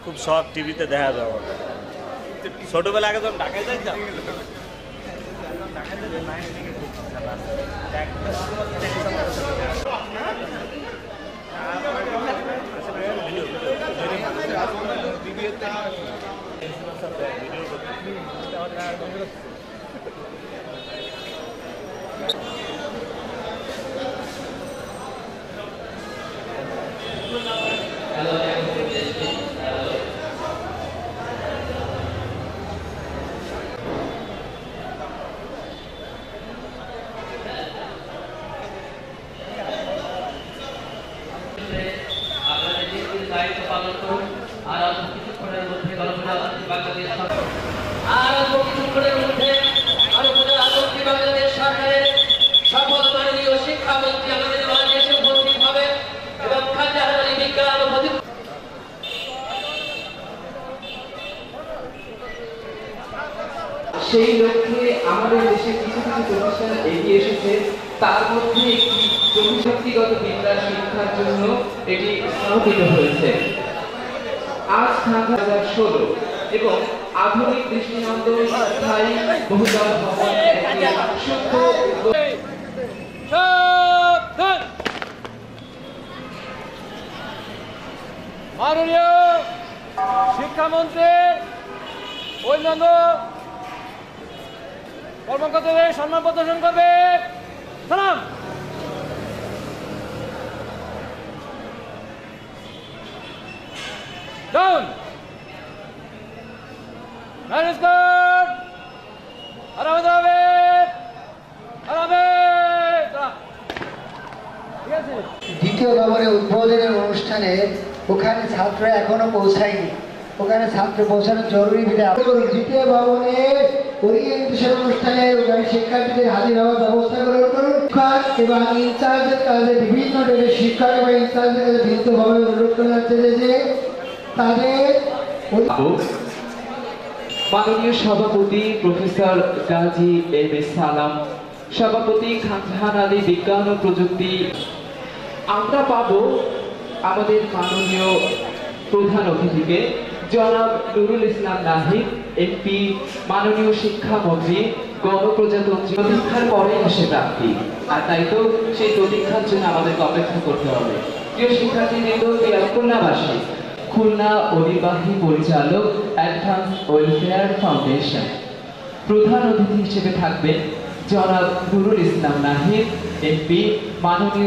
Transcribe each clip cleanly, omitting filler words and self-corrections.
খুব শখ টিভিতে দেখা যাওয়া। ছোটবেলা আগে যখন ঢাকায় যাইতাম সেই লক্ষ্যে আমাদের দেশে কিছু কিছু প্রতিষ্ঠান এগিয়ে এসেছে। তার মধ্যে একটি জনশক্তিগত বিদ্যা শিক্ষার জন্য এটি স্থাপিত হয়েছে। আজ 2016 এবং আধুনিক দৃষ্টিনন্দন স্থায়ী বহুতল ভবন মাননীয় শিক্ষামন্ত্রী অন্যান্য কর্মকর্তাদের সম্মান প্রদর্শন করবে। সালাম। ডাউন। ম্যানেজ কর। আরামে যাবে। আরামে। ঠিক আছে। দ্বিতীয় ভবনের উদ্বোধনের অনুষ্ঠানে ওখানে ছাত্র এখনো পৌঁছায়নি। ওখানে ছাত্র পৌঁছানো জরুরি বিধায় দ্বিতীয় ভবনে ওরিয়েন্টেশন অনুষ্ঠানে ওখানে শিক্ষার্থীদের হাজির হওয়ার ব্যবস্থা গ্রহণ করুন এবং ইনচার্জের কাজে বিভিন্ন ডেটের শিক্ষক এবং ইনচার্জের কাছে ভিন্নভাবে অনুরোধ করা যাচ্ছে যে তাদের মাননীয় সভাপতি প্রফেসর গাজী এম এ সালাম, সভাপতি খান আলী বিজ্ঞান ও প্রযুক্তি। আমরা পাবো আমাদের মাননীয় প্রধান অতিথিকে জনাব নুরুল ইসলাম নাহিদ এমপি, মাননীয় শিক্ষামন্ত্রী। গণপ্রজাতন্ত্রী প্রতীক্ষার পরে আসে প্রাপ্তি, আর তাই তো সেই প্রতীক্ষার জন্য আমাদেরকে অপেক্ষা করতে হবে। প্রিয় শিক্ষার্থীবৃন্দ, খুলনাবাসী, খুলনা অনির্বাহী পরিচালক অ্যাডভান্স ওয়েলফেয়ার ফাউন্ডেশন প্রধান অতিথি হিসেবে থাকবেন জনাব নুরুল ইসলাম নাহিদ এমপি, মাননীয়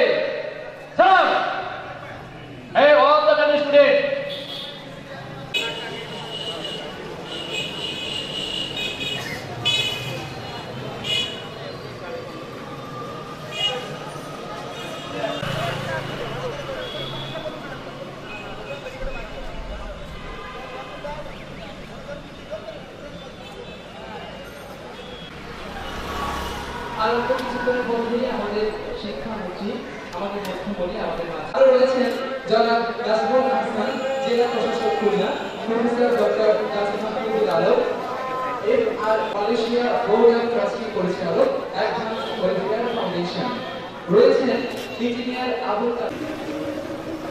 আরো কিছুক্ষণের মধ্যেই আমাদের শিক্ষামন্ত্রী আমাদের মধ্যে বলে আমাদের মাঝে আরো রয়েছেন জনাব নাসিরুল হাসান, জেলা প্রশাসক খুলনা, প্রফেসর ডক্টর জাসিম মাহমুদুল আলম এর আর মালয়েশিয়া বোর্ড অফ ট্রাস্টি পরিচালক অ্যাডভান্স ওয়েলফেয়ার ফাউন্ডেশন রয়েছেন ইঞ্জিনিয়ার আবুল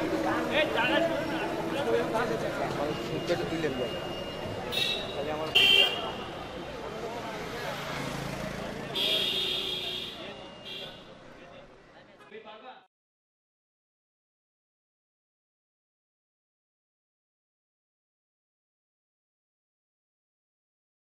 কালাম।